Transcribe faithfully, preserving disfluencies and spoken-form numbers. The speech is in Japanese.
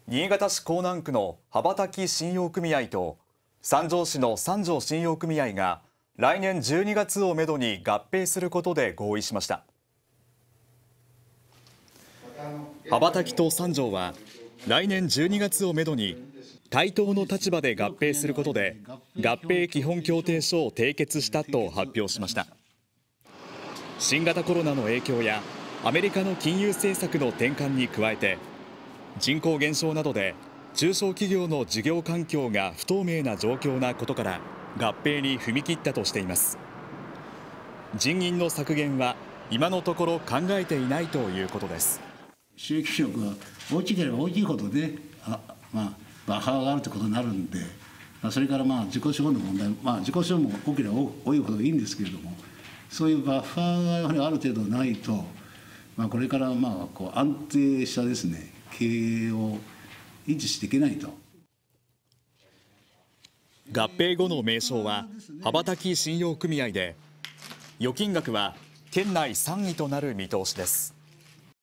新潟市江南区の羽ばたき信用組合と三条市の三条信用組合が来年じゅうにがつをめどに合併することで合意しました。羽ばたきと三条は来年じゅうにがつをめどに対等の立場で合併することで合併基本協定書を締結したと発表しました。新型コロナの影響やアメリカの金融政策の転換に加えて人口減少などで中小企業の事業環境が不透明な状況なことから合併に踏み切ったとしています。人員の削減は今のところ考えていないということです。 収益力が大きければ大きいほどね、あ、まあ、バッファーがあるということになるんで、それからまあ自己資本の問題、まあ、自己資本も多ければ多いほどいいんですけれども、そういうバッファーがやはりある程度ないと、まあ、これからまあこう安定したですね、経営を維持していけないと。 合併後の名称は羽ばたき信用組合で、預金額は県内さんいとなる見通しです。